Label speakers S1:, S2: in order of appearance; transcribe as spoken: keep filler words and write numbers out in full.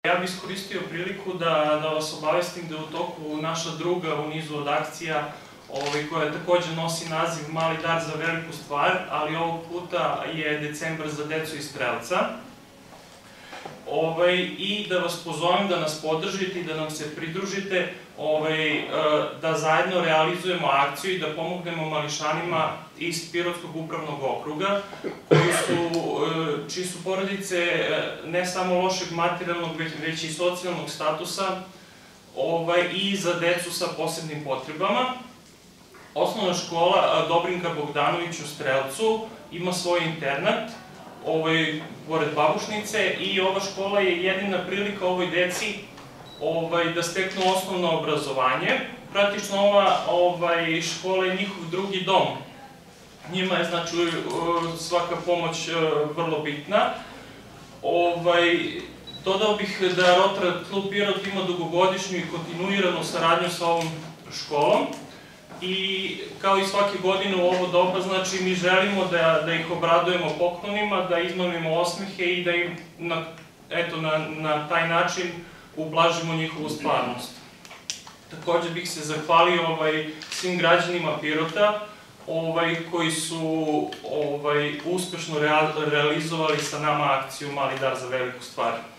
S1: Ja bih iskoristio priliku da, da vas obavestim da je u toku naša druga u nizu od akcija ovaj, koja takođe nosi naziv Mali dar za veliku stvar, ali ovog puta je decembar za decu iz Strelca. Ovaj, I da vas pozovem da nas podržite i da nam se pridružite, ovaj, da zajedno realizujemo akciju i da pomognemo mališanima iz Pirotskog upravnog okruga, koji su, čiji su porodice ne samo lošeg materijalnog, već i socijalnog statusa ovaj, i za decu sa posebnim potrebama. Osnovna škola Dobrinka Bogdanović u Strelcu ima svoj internat, ovaj, pored Babušnice, i ova škola je jedina prilika ovoj deci ovaj, da steknu osnovno obrazovanje. Praktično ova ovaj, škola je njihov drugi dom. Njima je, znači, svaka pomoć vrlo bitna. Ovaj, dodao bih da Rotary klub Pirot ima dugogodišnju i kontinuiranu saradnju sa ovom školom. I kao i svake godine u ovo doba, znači, mi želimo da, da ih obradujemo poklonima, da izmamimo osmehe i da im na, eto, na, na taj način ublažimo njihovu stvarnost. Takođe bih se zahvalio ovaj, svim građanima Pirota ovaj, koji su ovaj, uspešno realizovali sa nama akciju Mali dar za veliku stvar.